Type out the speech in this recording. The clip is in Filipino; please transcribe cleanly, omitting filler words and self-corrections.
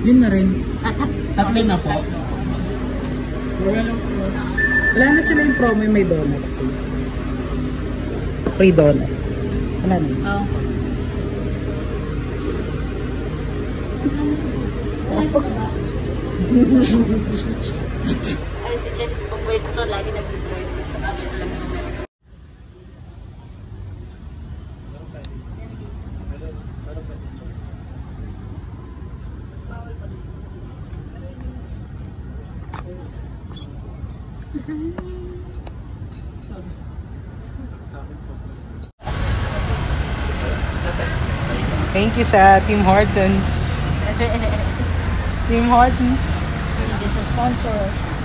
Yun na rin. Tatlo na po. Wala na sila yung promo yung may donut. Free donut. Wala na. Oo. Ay, si Jen, kung pwede ito, lagi nag-drive sa kanya talaga. Thank you sa Tim Hortons. Tim Hortons. This is a sponsor.